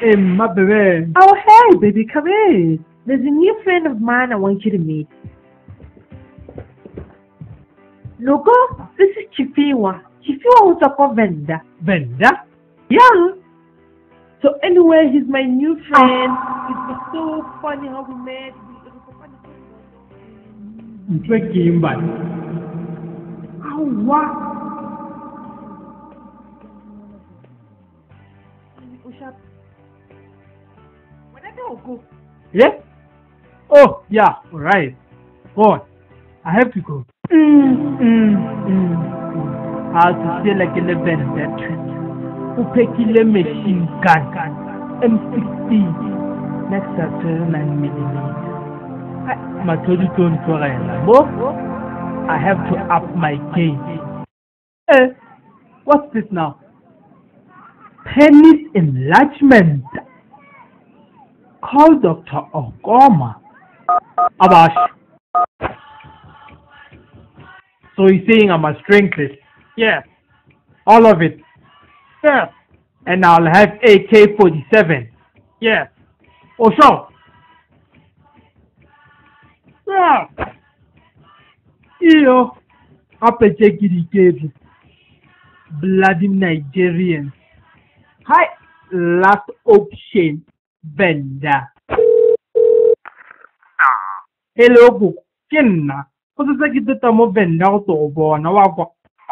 my baby. Oh, hey, baby, come in. There's a new friend of mine I want you to meet. Logo, this is Chifiwa. Chifiwa was a vendor. Vendor? Yeah. So anyway, he's my new friend. It was so funny how we met. It was so funny. What? Yeah? Oh, yeah, alright. Go on. I have to go. I have to feel like an event that trip. Who pick a machine gun, M16, next to 9mm. My 22 I have to up my game. What's this now? Penis enlargement. Call Dr. Ogoma. Abash. So he's saying I must drink this? Yes. All of it? Yes. And I'll have AK-47? Yes. Oh, sure. Yeah. Iyo. Apechekirikebu. Bloody Nigerians. Hi. Last option. Vendor. Hello, book. Kenna. Kung sa kita tamo vendor ko to bo na wako.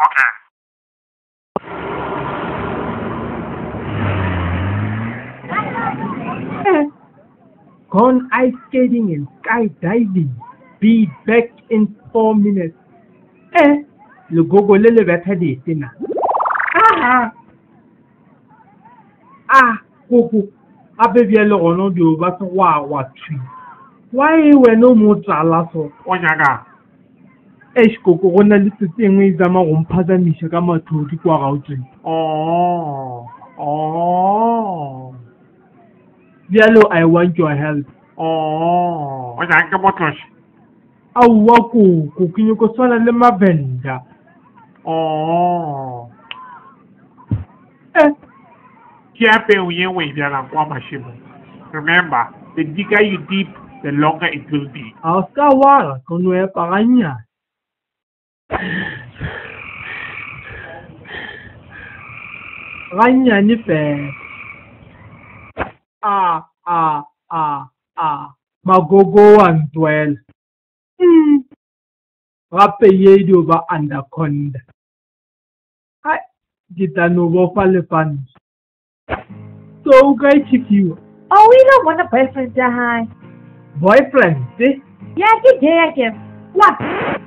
Gone ice skating and skydiving. Be back in 4 minutes. Lugogo lele beta de tina. Kuku. Abebi elo ono di over so wa tree. Why we no more trala so? Onyaga. Koko gona le tsengwe izama go mphazamisha ka mathodi kwa gautsi. Dialo, I want your help. Onyaga motlosh. Awa ko kinyo ko sala le mavenda. Remember, the deeper you deep, the longer it will be. Askawara konwe paranya. Ranya ni fe. Magogo 112. Rape ye do ba anaconda. Hai, kita no fa le fans. So guy chick you. Oh, we don't want a boyfriend to hide. Boyfriend, see? Yeah, get. What?